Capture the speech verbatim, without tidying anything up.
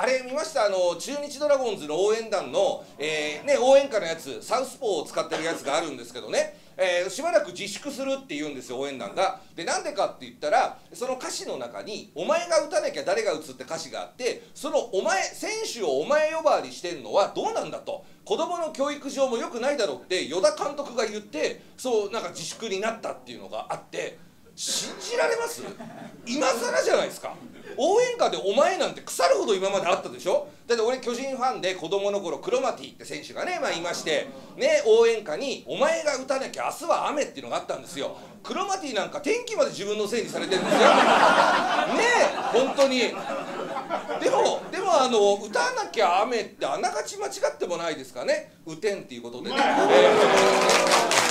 あれ見ました？あの中日ドラゴンズの応援団の、えーね、応援歌のやつ、サウスポーを使ってるやつがあるんですけどね、えー、しばらく自粛するって言うんですよ、応援団が。でなんでかって言ったら、その歌詞の中に「お前が打たなきゃ誰が打つ」って歌詞があって、そのお前選手をお前呼ばわりしてるのはどうなんだと、子供の教育上も良くないだろうって与田監督が言って、そうなんか自粛になったっていうのがあって、信じられます？今更じゃないですか。応援歌で「お前」なんて腐るほど今まであったでしょ。だって俺巨人ファンで子供の頃クロマティって選手がね、まあ、いましてね、応援歌に「お前が打たなきゃ明日は雨」っていうのがあったんですよ。クロマティなんか天気まで自分のせいにされてるんですよねえ、本当に。でもでもあの打たなきゃ雨ってあながち間違ってもないですかね。打てんっていうことでね、えー